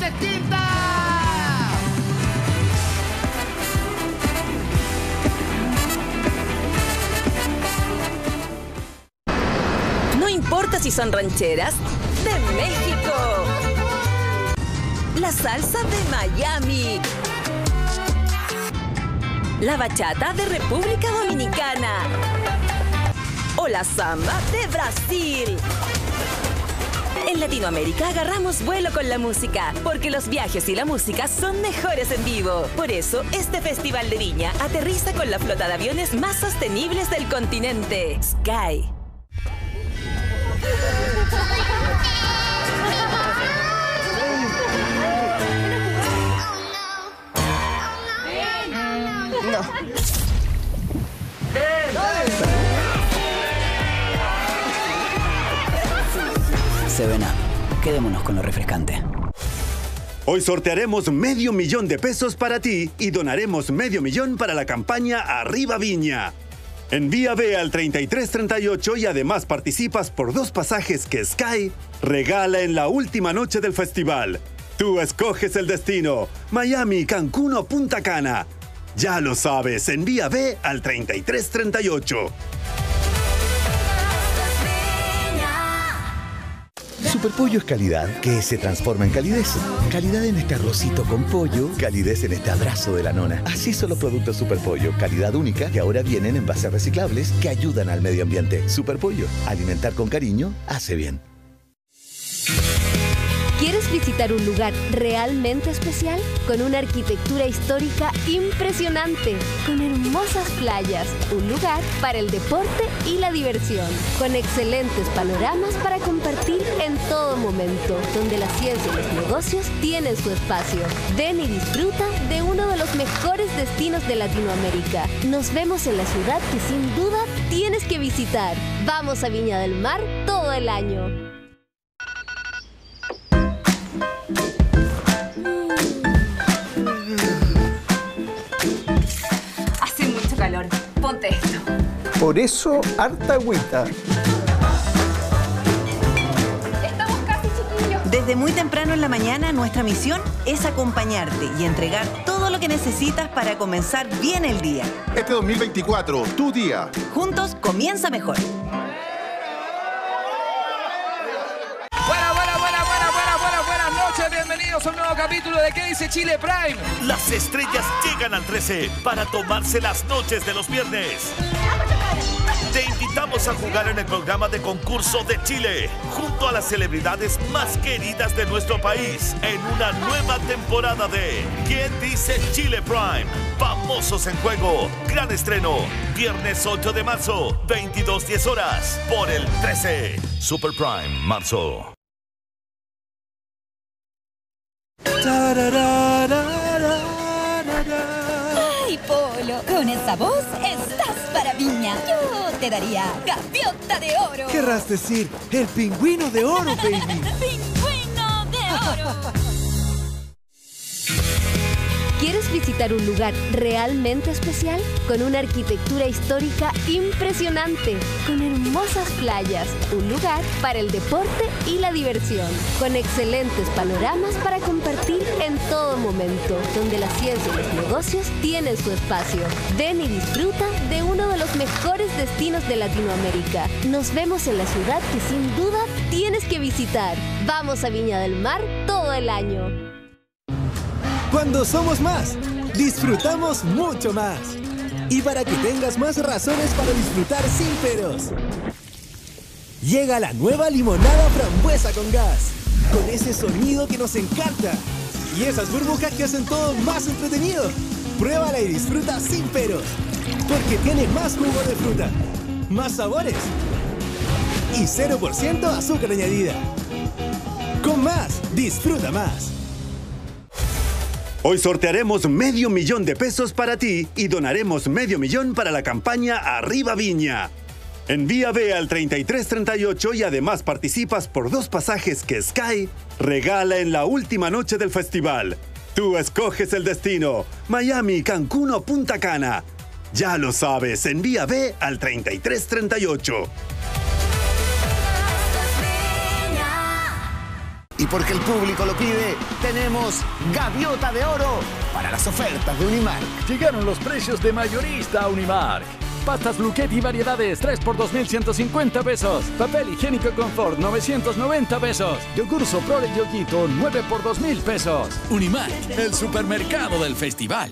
Conechita. No importa si son rancheras de México, la salsa de Miami, la bachata de República Dominicana o la samba de Brasil. En Latinoamérica agarramos vuelo con la música, porque los viajes y la música son mejores en vivo. Por eso, este Festival de Viña aterriza con la flota de aviones más sostenibles del continente, Sky. Seven Up. Quedémonos con lo refrescante. Hoy sortearemos $500,000 para ti y donaremos $500,000 para la campaña Arriba Viña. Envía B al 3338 y además participas por 2 pasajes que Sky regala en la última noche del festival. Tú escoges el destino, Miami, Cancún o Punta Cana. Ya lo sabes, envía B al 3338. Superpollo es calidad que se transforma en calidez. Calidad en este arrocito con pollo, calidez en este abrazo de la nona. Así son los productos Superpollo, calidad única que ahora vienen en envases reciclables que ayudan al medio ambiente. Superpollo, alimentar con cariño hace bien. ¿Quieres visitar un lugar realmente especial? Con una arquitectura histórica impresionante, con hermosas playas, un lugar para el deporte y la diversión, con excelentes panoramas para compartir en todo momento, donde la ciencia y los negocios tienen su espacio. Ven y disfruta de uno de los mejores destinos de Latinoamérica. Nos vemos en la ciudad que sin duda tienes que visitar. Vamos a Viña del Mar todo el año. Hace mucho calor. Ponte esto. Por eso, harta agüita. Estamos casi, chiquillos. Desde muy temprano en la mañana, nuestra misión es acompañarte y entregar todo lo que necesitas para comenzar bien el día. Este 2024, tu día. Juntos comienza mejor. Buenas noches, bienvenidos a un nuevo capítulo de ¿Qué dice Chile Prime? Las estrellas llegan al 13 para tomarse las noches de los viernes. Te invitamos a jugar en el programa de concurso de Chile, junto a las celebridades más queridas de nuestro país, en una nueva temporada de ¿Qué dice Chile Prime? Famosos en juego. Gran estreno, viernes 8 de marzo, 22:10 horas, por el 13. Super Prime, marzo. ¡Ay, Polo! Con esa voz estás para Viña. Yo te daría gaviota de oro. Querrás decir, el pingüino de oro, baby. ¡Pingüino de oro! ¿Quieres visitar un lugar realmente especial? Con una arquitectura histórica impresionante, con hermosas playas, un lugar para el deporte y la diversión, con excelentes panoramas para compartir en todo momento, donde la ciencia y los negocios tienen su espacio. Ven y disfruta de uno de los mejores destinos de Latinoamérica. Nos vemos en la ciudad que sin duda tienes que visitar. Vamos a Viña del Mar todo el año. Cuando somos más, disfrutamos mucho más. Y para que tengas más razones para disfrutar sin peros, llega la nueva limonada frambuesa con gas, con ese sonido que nos encanta y esas burbujas que hacen todo más entretenido. Pruébala y disfruta sin peros, porque tiene más jugo de fruta, más sabores y 0% azúcar añadida. Con más, disfruta más. Hoy sortearemos $500,000 para ti y donaremos $500,000 para la campaña Arriba Viña. Envía B al 3338 y además participas por 2 pasajes que Sky regala en la última noche del festival. Tú escoges el destino, Miami, Cancún o Punta Cana. Ya lo sabes, envía B al 3338. Y porque el público lo pide, tenemos Gaviota de Oro para las ofertas de Unimark. Llegaron los precios de mayorista a Unimark. Pastas Luquetti variedades 3 por 2.150 pesos. Papel higiénico Confort 990 pesos. Yogur Soprole Yoguito 9 por 2.000 pesos. Unimark, el supermercado del festival.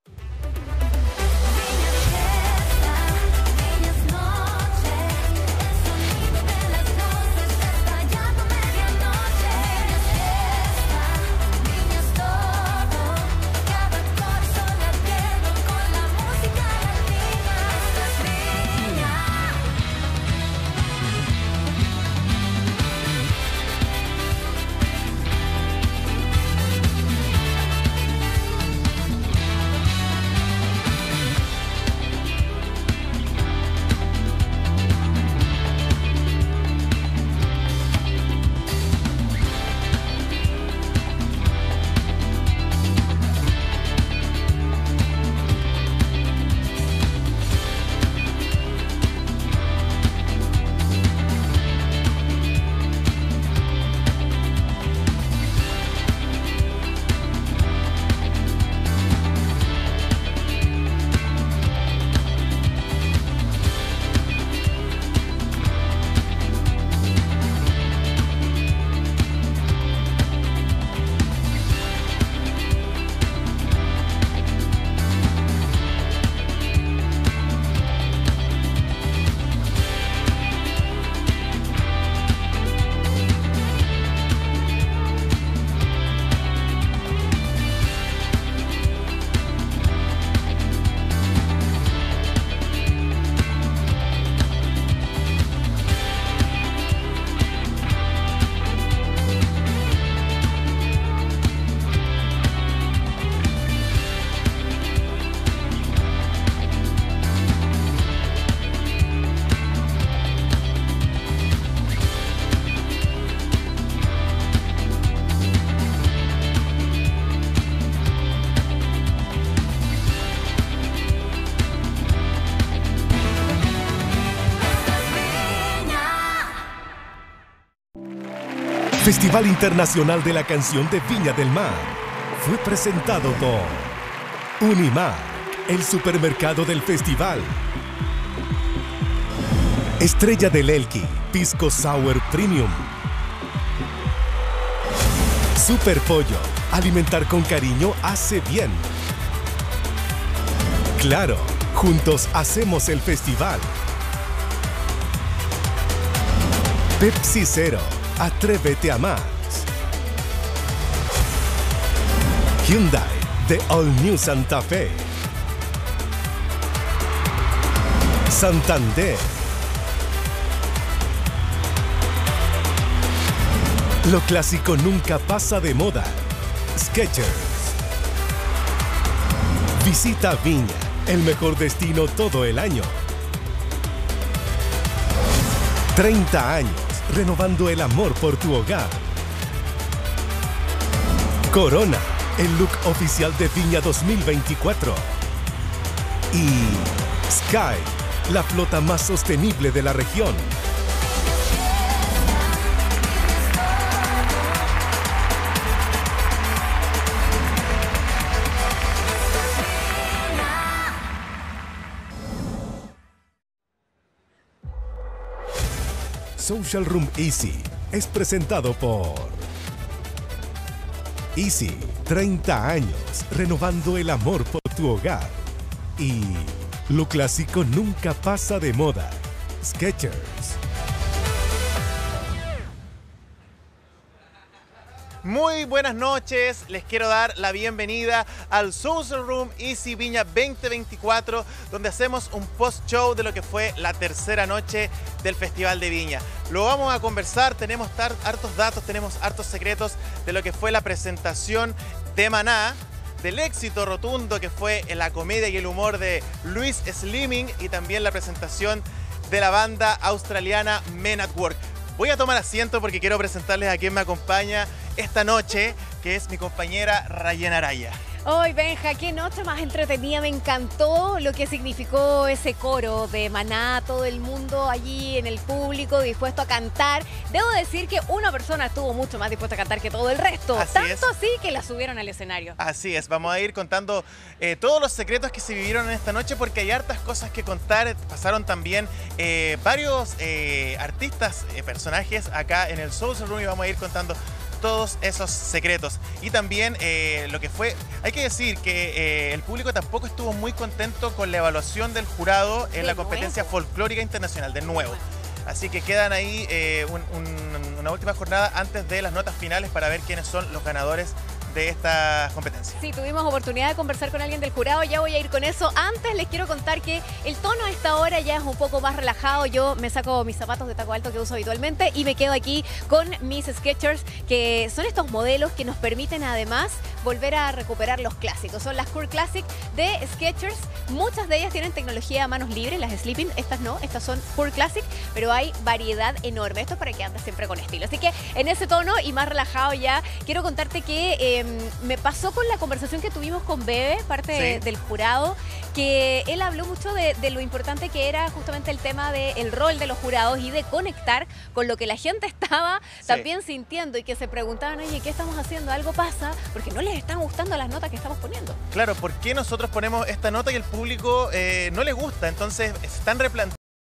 Festival Internacional de la Canción de Viña del Mar fue presentado por Unimark, el supermercado del festival. Estrella del Elqui, Pisco Sour Premium. Super Pollo, alimentar con cariño hace bien. Claro, juntos hacemos el festival. Pepsi Cero, atrévete a más. Hyundai, The All New Santa Fe. Santander. Lo clásico nunca pasa de moda. Skechers. Visita Viña, el mejor destino todo el año. 30 años, renovando el amor por tu hogar. Corona, el look oficial de Viña 2024. Y Sky, la flota más sostenible de la región. Social Room Easy es presentado por Easy, 30 años, renovando el amor por tu hogar. Y lo clásico nunca pasa de moda. Skechers. Muy buenas noches, les quiero dar la bienvenida al Social Room Easy Viña 2024, donde hacemos un post-show de lo que fue la tercera noche del Festival de Viña. Lo vamos a conversar, tenemos hartos datos, tenemos hartos secretos de lo que fue la presentación de Maná, del éxito rotundo que fue en la comedia y el humor de Luis Slimming y también la presentación de la banda australiana Men at Work. Voy a tomar asiento porque quiero presentarles a quien me acompaña esta noche, que es mi compañera Rayena Araya. Hoy, Benja, qué noche más entretenida. Me encantó lo que significó ese coro de Maná, todo el mundo allí en el público dispuesto a cantar. Debo decir que una persona estuvo mucho más dispuesta a cantar que todo el resto. Tanto así que la subieron al escenario. Así es, vamos a ir contando todos los secretos que se vivieron en esta noche porque hay hartas cosas que contar. Pasaron también varios artistas, personajes acá en el Social Room y vamos a ir contando todos esos secretos. Y también lo que fue, hay que decir que el público tampoco estuvo muy contento con la evaluación del jurado en la competencia folclórica internacional, de nuevo. Así que quedan ahí una última jornada antes de las notas finales para ver quiénes son los ganadores de esta competencia. Sí, tuvimos oportunidad de conversar con alguien del jurado, ya voy a ir con eso. Antes les quiero contar que el tono a esta hora ya es un poco más relajado. Yo me saco mis zapatos de taco alto que uso habitualmente y me quedo aquí con mis Skechers, que son estos modelos que nos permiten además volver a recuperar los clásicos. Son las Core Classic de Skechers. Muchas de ellas tienen tecnología a manos libres, las Sleeping, estas no, estas son Core Classic, pero hay variedad enorme. Esto es para que andes siempre con estilo. Así que en ese tono y más relajado ya, quiero contarte que me pasó con la conversación que tuvimos con Bebe, parte del jurado, que él habló mucho de lo importante que era justamente el tema del rol de los jurados y de conectar con lo que la gente estaba también sintiendo y que se preguntaban, oye, ¿qué estamos haciendo? Algo pasa, porque no les están gustando las notas que estamos poniendo. Claro, ¿por qué nosotros ponemos esta nota y el público no le gusta? Entonces, están replanteando